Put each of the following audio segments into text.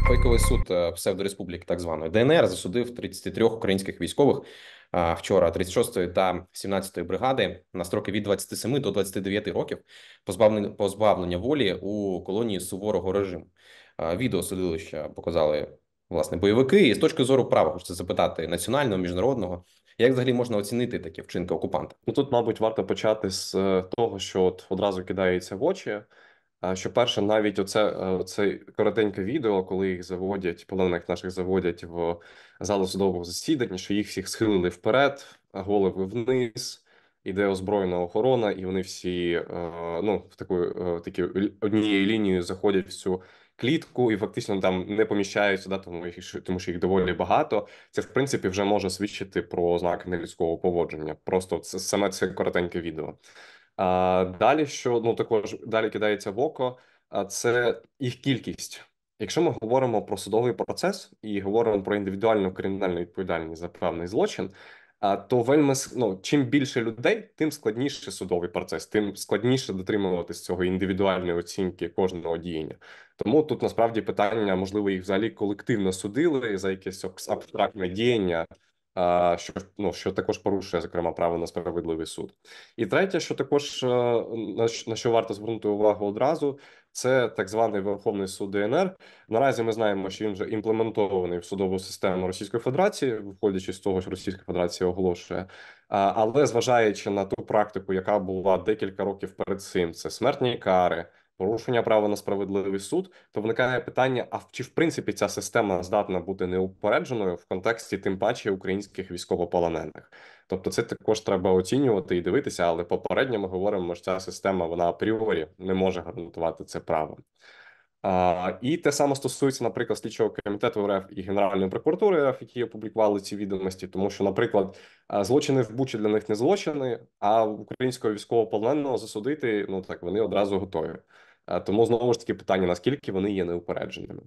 Фейковий суд псевдореспубліки так званої ДНР засудив 33 українських військових вчора 36-ї та 17-ї бригади на строки від 27 до 29 років позбавлення волі у колонії суворого режиму. Відео судилища показали власне бойовики. І з точки зору права хочеться запитати національного, міжнародного, як взагалі можна оцінити такі вчинки окупанта? Ну тут, мабуть, варто почати з того, що от одразу кидається в очі. Що перше, навіть оце коротеньке відео, коли їх заводять, полонених наших заводять в залу судового засідання, що їх всіх схилили вперед, голови вниз, іде озброєна охорона, і вони всі в такі однією лінією заходять в цю клітку і фактично там не поміщаються, да, тому що їх доволі багато. Це, в принципі, вже може свідчити про ознаки нелюдського поводження. Просто саме це коротеньке відео. Далі, що також далі кидається в око, це їх кількість. Якщо ми говоримо про судовий процес і говоримо про індивідуальну кримінальну відповідальність за певний злочин, то чим більше людей, тим складніше судовий процес, тим складніше дотримуватись цього індивідуальної оцінки кожного діяння. Тому тут насправді питання, можливо, їх взагалі колективно судили за якесь абстрактне діяння, що також порушує, зокрема, право на справедливий суд. І третє, що також на що варто звернути увагу одразу, це так званий Верховний суд ДНР. Наразі ми знаємо, що він вже імплементований в судову систему Російської Федерації, виходячи з того, що Російська Федерація оголошує. Але зважаючи на ту практику, яка була декілька років перед цим, це смертні кари, порушення права на справедливий суд, то виникає питання: а чи в принципі ця система здатна бути неупередженою в контексті тим паче українських військовополонених? Тобто це також треба оцінювати і дивитися, але попередньо ми говоримо, що ця система вона апріорі не може гарантувати це право. І те саме стосується, наприклад, слідчого комітету РФ і Генеральної прокуратури РФ, які опублікували ці відомості, тому що, наприклад, злочини в Бучі для них не злочини, а українського військовополоненого засудити, вони одразу готові. Тому знову ж таки питання, наскільки вони є неупередженими.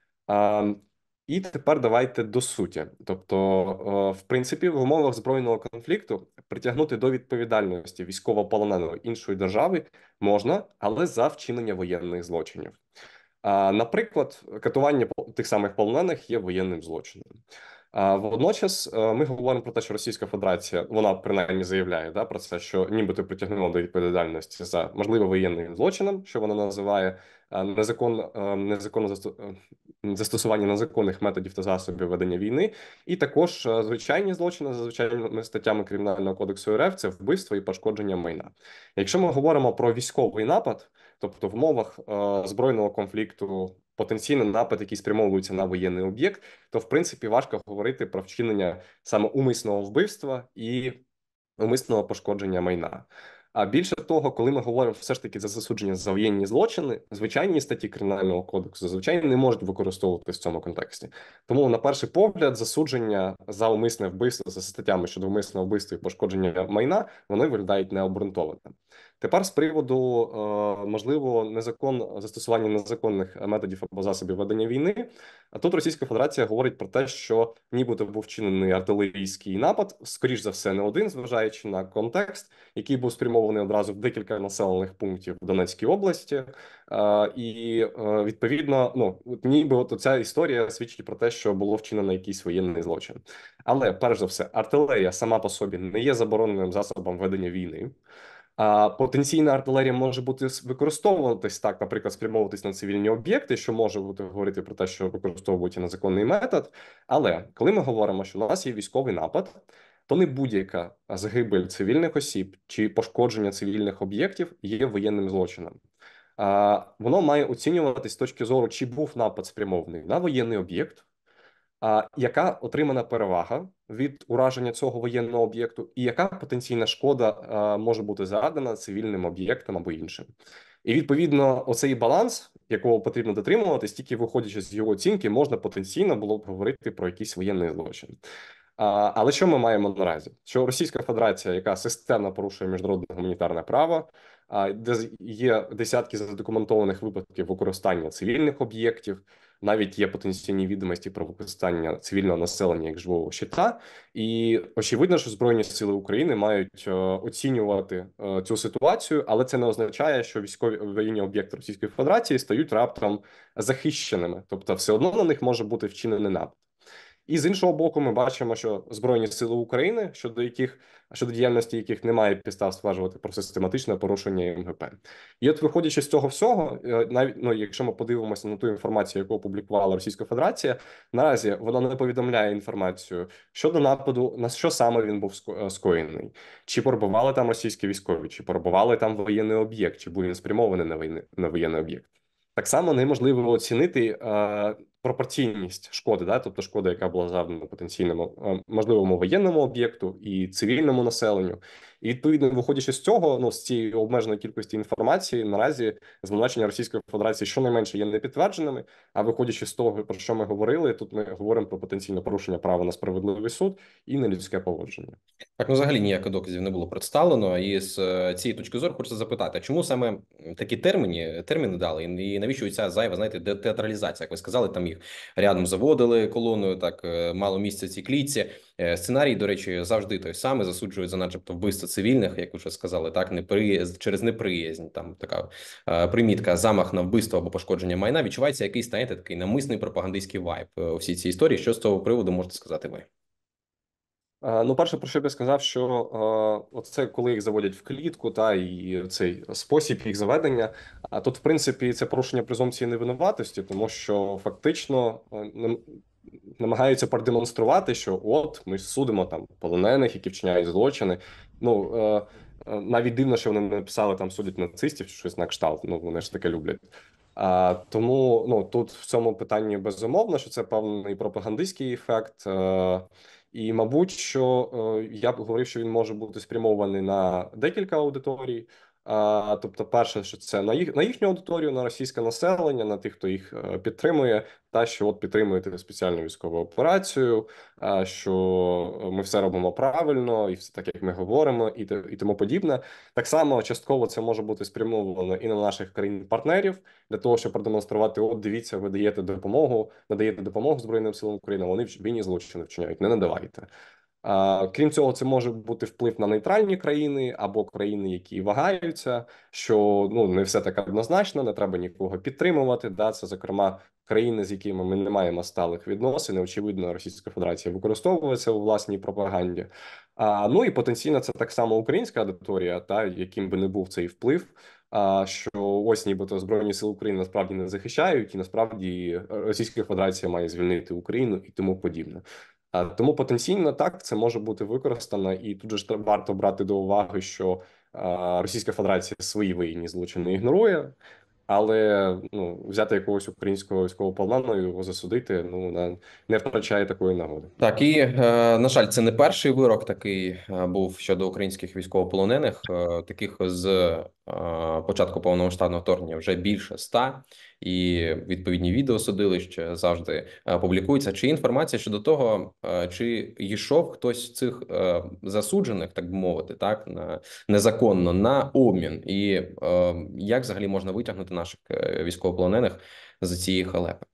І тепер давайте до суті. Тобто, в принципі, в умовах збройного конфлікту притягнути до відповідальності військовополоненого іншої держави можна, але за вчинення воєнних злочинів. Наприклад, катування тих самих полонених є воєнним злочином. Водночас ми говоримо про те, що Російська Федерація, вона принаймні заявляє про це, що нібито притягнула до відповідальності за можливо воєнним злочином, що вона називає незаконне застосування незаконних методів та засобів ведення війни, і також звичайні злочини за звичайними статтями Кримінального кодексу РФ – це вбивство і пошкодження майна. Якщо ми говоримо про військовий напад, тобто в умовах збройного конфлікту, потенційний напад, який спрямовується на воєнний об'єкт, то в принципі важко говорити про вчинення саме умисного вбивства і умисного пошкодження майна. А більше того, коли ми говоримо все ж таки за засудження за воєнні злочини, звичайні статті Кримінального кодексу зазвичай не можуть використовуватися в цьому контексті. Тому, на перший погляд, засудження за умисне вбивство за статтями щодо умисного вбивства і пошкодження майна, вони виглядають необґрунтованими. Тепер з приводу можливо застосування незаконних методів або засобів ведення війни. А тут Російська Федерація говорить про те, що нібито був вчинений артилерійський напад, скоріш за все, не один, зважаючи на контекст, який був спрямований одразу в декілька населених пунктів в Донецькій області. І відповідно, ніби ця історія свідчить про те, що було вчинено якийсь воєнний злочин. Але перш за все, артилерія сама по собі не є забороненим засобом ведення війни. Потенційна артилерія може бути використовуватись так, наприклад, спрямовуватись на цивільні об'єкти, що може бути говорити про те, що використовують незаконний метод. Але коли ми говоримо, що у нас є військовий напад, то не будь-яка загибель цивільних осіб чи пошкодження цивільних об'єктів є воєнним злочином. Воно має оцінюватись з точки зору, чи був напад спрямований на воєнний об'єкт, яка отримана перевага від ураження цього воєнного об'єкту, і яка потенційна шкода може бути завдана цивільним об'єктам або іншим. І відповідно оцей баланс, якого потрібно дотримуватись, тільки виходячи з його оцінки, можна потенційно було б говорити про якийсь воєнний злочин. Але що ми маємо наразі? Що Російська Федерація, яка системно порушує міжнародне гуманітарне право, де є десятки задокументованих випадків використання цивільних об'єктів, навіть є потенційні відомості про використання цивільного населення як живого щита. І очевидно, що Збройні Сили України мають оцінювати цю ситуацію, але це не означає, що військові воєнні об'єкти Російської Федерації стають раптом захищеними, тобто все одно на них може бути вчинений напад. І з іншого боку, ми бачимо, що Збройні Сили України, щодо діяльності яких немає підстав стверджувати про систематичне порушення МГП. І от, виходячи з цього всього, навіть якщо ми подивимося на ту інформацію, яку опублікувала Російська Федерація, наразі вона не повідомляє інформацію щодо нападу, на що саме він був скоєний, чи перебували там російські військові, чи перебували там воєнний об'єкт, чи був він спрямований на воєнний об'єкт. Так само неможливо оцінити пропорційність шкоди, да, тобто шкода, яка була завдана потенційному можливому воєнному об'єкту і цивільному населенню. І відповідно, виходячи з цього, з цієї обмеженої кількості інформації, наразі звинувачення Російської Федерації щонайменше є непідтвердженими. А виходячи з того, про що ми говорили, тут ми говоримо про потенційне порушення права на справедливий суд і нелюдське поводження. Так, взагалі ніяких доказів не було представлено. І з цієї точки зору хочеться запитати, чому саме такі терміни дали, і навіщо ця зайва, знаєте, театралізація? Як ви сказали, там їх рядом заводили колоною, так мало місця цій клітці. Сценарій, до речі, завжди той самий, засуджують за начебто вбивство цивільних, як ви вже сказали, так, через неприязнь, там така примітка, замах на вбивство або пошкодження майна. Відчувається якийсь, знаєте, такий намисний пропагандистський вайб у всій цій історії. Що з цього приводу можете сказати ви? Перше, про що б я сказав, що оце коли їх заводять в клітку, та і цей спосіб їх заведення. А тут, в принципі, це порушення презумпції невинуватості, тому що фактично намагаються продемонструвати, що от ми судимо там полонених, які вчиняють злочини. Навіть дивно, що вони не написали там судять нацистів чи щось на кшталт. Вони ж таке люблять. Тому тут в цьому питанні безумовно, що це певний пропагандистський ефект. І, мабуть, що я б говорив, що він може бути спрямований на декілька аудиторій. Тобто, перше, що це на їхню аудиторію, на російське населення, на тих, хто їх підтримує, та що от підтримуєте спеціальну військову операцію, що ми все робимо правильно, і все так, як ми говоримо, і тому подібне. Так само частково це може бути спрямовано і на наших країн-партнерів, для того, щоб продемонструвати: от дивіться, ви надаєте допомогу Збройним силам України, вони винні злочини вчиняють, не надавайте. Крім цього, це може бути вплив на нейтральні країни або країни, які вагаються, що не все так однозначно, не треба нікого підтримувати. Да, це, зокрема, країни, з якими ми не маємо сталих відносин. Очевидно, Російська Федерація використовується у власній пропаганді. І потенційно це так само українська аудиторія, та яким би не був цей вплив. Що ось нібито Збройні Сили України насправді не захищають, і насправді Російська Федерація має звільнити Україну і тому подібне. Тому потенційно так це може бути використано, і тут же ж варто брати до уваги, що Російська Федерація свої воєнні злочини ігнорує, але взяти якогось українського військовополоненого і його засудити, не втрачає такої нагоди. Так, і на жаль, це не перший вирок такий був щодо українських військовополонених. Таких з початку повномасштабного вторгнення вже більше 100, і відповідні відео судилищ завжди публікуються. Чи інформація щодо того, чи йшов хтось з цих засуджених, так би мовити, так незаконно на обмін, і як взагалі можна витягнути наших військовополонених з цієї халепи?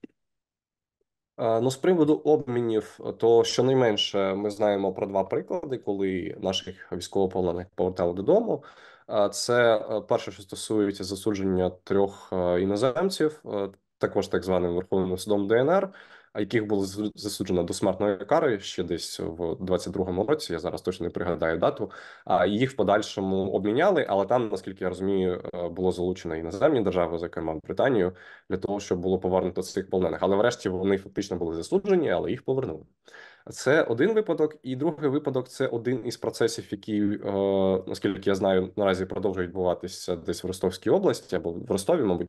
З приводу обмінів, то щонайменше ми знаємо про два приклади, коли наших військовополонених повертали додому. Це перше, що стосується засудження 3 іноземців, також так званим Верховним судом ДНР, яких було засуджено до смертної кари ще десь в 22-му році. Я зараз точно не пригадаю дату. Їх в подальшому обміняли, але там, наскільки я розумію, було залучено іноземні держави, зокрема Британію, для того, щоб було повернуто цих полонених. Але врешті вони фактично були засуджені, але їх повернули. Це один випадок, і другий випадок – це один із процесів, які, наскільки я знаю, наразі продовжують відбуватися десь в Ростовській області або в Ростові, мабуть.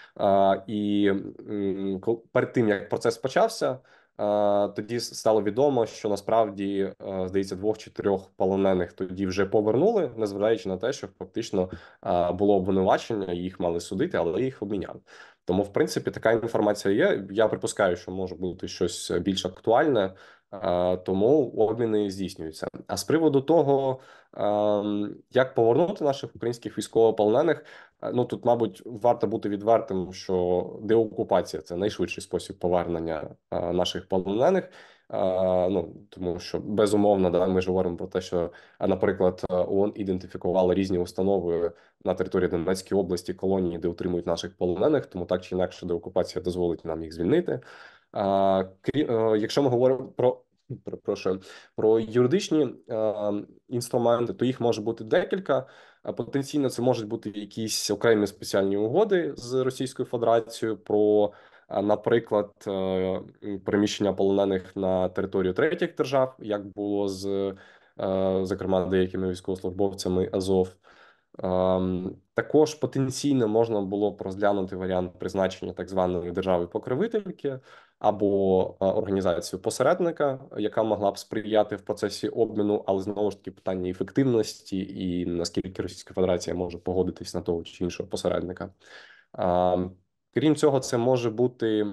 І перед тим, як процес почався, тоді стало відомо, що насправді, здається, 2 чи 3 полонених тоді вже повернули, незважаючи на те, що фактично було обвинувачення, їх мали судити, але їх обміняли. Тому, в принципі, така інформація є. Я припускаю, що може бути щось більш актуальне, тому обміни здійснюються. А з приводу того, як повернути наших українських військовополонених, ну тут, мабуть, варто бути відвертим, що деокупація це найшвидший спосіб повернення наших полонених. Ну тому що безумовно, да, ми ж говоримо про те, що, наприклад, ООН ідентифікувала різні установи на території Донецької області, колонії, де утримують наших полонених, тому так чи інакше деокупація дозволить нам їх звільнити. Якщо ми говоримо перепрошую, про юридичні інструменти, то їх може бути декілька. Потенційно це можуть бути якісь окремі спеціальні угоди з Російською Федерацією про, наприклад, переміщення полонених на територію третіх держав, як було з, зокрема, деякими військовослужбовцями Азов. Також потенційно можна було б розглянути варіант призначення так званої держави-покровительки або організацію посередника, яка могла б сприяти в процесі обміну, але знову ж таки питання ефективності і наскільки Російська Федерація може погодитись на того чи іншого посередника. Крім цього, це може бути.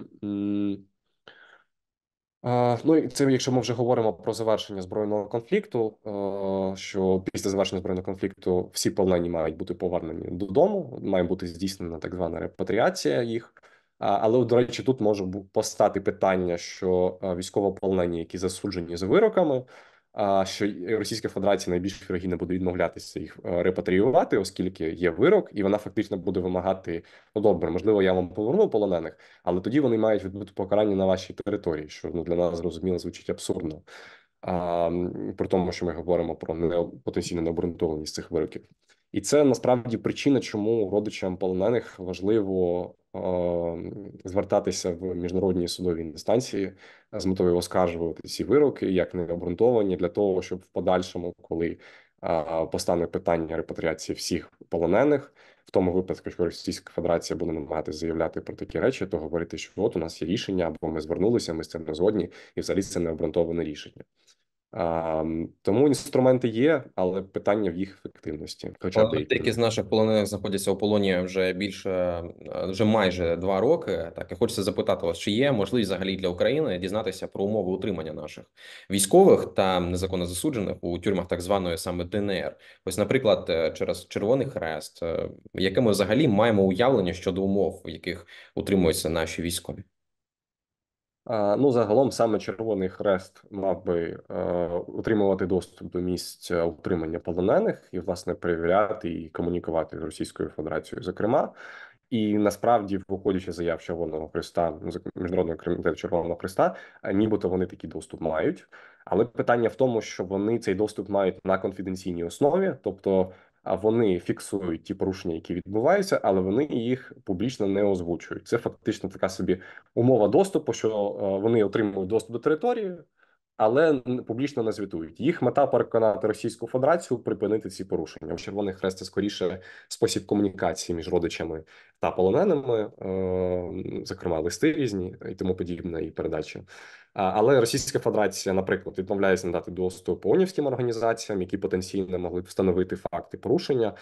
Ну і це, якщо ми вже говоримо про завершення збройного конфлікту, що після завершення збройного конфлікту всі полонені мають бути повернені додому, має бути здійснена так звана репатріація їх. Але, до речі, тут може постати питання, що військовополонені, які засуджені за вироками, що Російська Федерація найбільш вірогідно буде відмовлятися їх репатріювати, оскільки є вирок, і вона фактично буде вимагати: ну добре, можливо, я вам поверну полонених, але тоді вони мають відбути покарання на вашій території, що для нас зрозуміло звучить абсурдно. При тому, що ми говоримо про потенційну необґрунтованість цих вироків. І це насправді причина, чому родичам полонених важливо звертатися в міжнародні судові інстанції з метою оскаржувати ці вироки як необґрунтовані, для того, щоб в подальшому, коли постане питання репатріації всіх полонених, в тому випадку, що Російська Федерація буде намагатися заявляти про такі речі, то говорити, що от у нас є рішення, або ми звернулися, ми з цим не згодні, і взагалі це необґрунтоване рішення. Тому інструменти є, але питання в їх ефективності. Хоча Але деякі деякі з наших полонених знаходяться у полоні вже майже 2 роки. Так і хочеться запитати вас, чи є можливість взагалі для України дізнатися про умови утримання наших військових та незаконно засуджених у тюрмах так званої саме ДНР? Ось, наприклад, через Червоний Хрест, яке ми взагалі маємо уявлення щодо умов, в яких утримуються наші військові? Ну, загалом саме Червоний Хрест мав би утримувати доступ до місць утримання полонених і, власне, перевіряти і комунікувати з Російською Федерацією, зокрема. І насправді, виходячи з заяв Червоного Хреста, Міжнародного комітету Червоного Хреста, нібито вони такий доступ мають. Але питання в тому, що вони цей доступ мають на конфіденційній основі, тобто вони фіксують ті порушення, які відбуваються, але вони їх публічно не озвучують. Це фактично така собі умова доступу, що вони отримують доступ до території, але публічно не звітують. Їх мета переконати Російську Федерацію припинити ці порушення. Червоний Хрест – це скоріше спосіб комунікації між родичами та полоненими, зокрема листи різні і тому подібне, і передачі. Але Російська Федерація, наприклад, відмовляється надати доступ ООНівським організаціям, які потенційно могли б встановити факти порушення.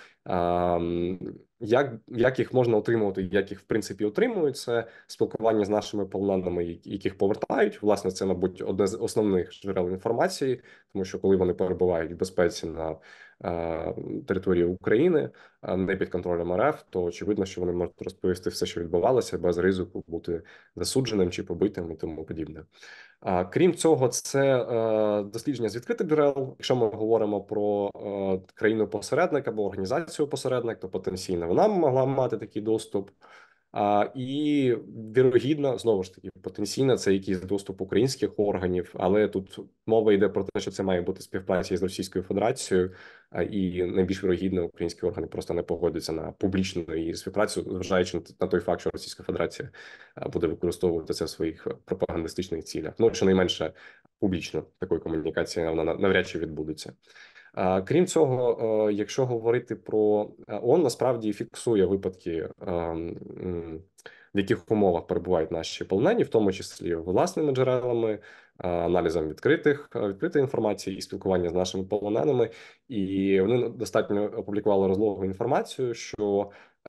Як їх можна отримувати, як їх в принципі отримують, це спілкування з нашими полоненими, яких повертають. Власне, це, мабуть, одне з основних джерел інформації, тому що коли вони перебувають в безпеці на території України, не під контролем РФ, то очевидно, що вони можуть розповісти все, що відбувалося, без ризику бути засудженим чи побитим і тому подібне. Крім цього, це дослідження з відкритих джерел. Якщо ми говоримо про країну-посередник або організацію-посередник, то потенційно вона могла мати такий доступ. І вірогідно, знову ж таки, потенційно це якийсь доступ українських органів, але тут мова йде про те, що це має бути співпраця з Російською Федерацією, і найбільш вірогідно українські органи просто не погодяться на публічну її співпрацю, зважаючи на той факт, що Російська Федерація буде використовувати це в своїх пропагандистичних цілях. Ну, щонайменше публічно такої комунікації вона навряд чи відбудеться. Крім цього, якщо говорити про ООН, насправді фіксує випадки, в яких умовах перебувають наші полонені, в тому числі власними джерелами, аналізом відкритої інформації і спілкування з нашими полоненими. І вони достатньо опублікували розлогу інформацію, що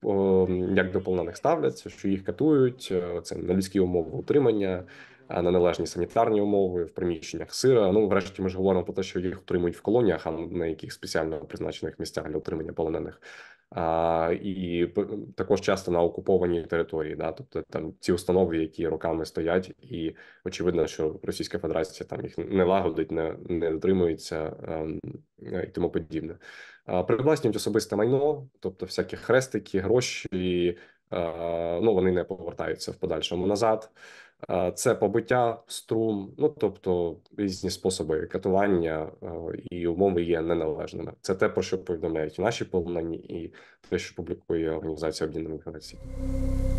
як до полонених ставляться, що їх катують, це на людські умови утримання, на належні санітарні умови в приміщеннях сира. Ну, врешті, ми ж говоримо про те, що їх утримують в колоніях, а не на яких спеціально призначених місцях для утримання полонених. І також часто на окупованій території, да, тобто там ці установи, які роками стоять, і очевидно, що Російська Федерація там їх не лагодить, не дотримується і тому подібне. Привласнюють особисте майно, тобто всякі хрестики, гроші, ну вони не повертаються в подальшому назад. Це побиття, струм, ну тобто різні способи катування і умови є неналежними. Це те, про що повідомляють наші полонені, і те, що публікує Організація Об'єднаних Націй.